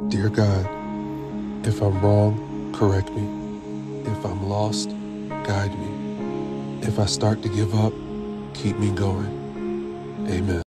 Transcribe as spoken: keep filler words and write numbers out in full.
Dear God, if I'm wrong, correct me. If I'm lost, guide me. If I start to give up, keep me going. Amen.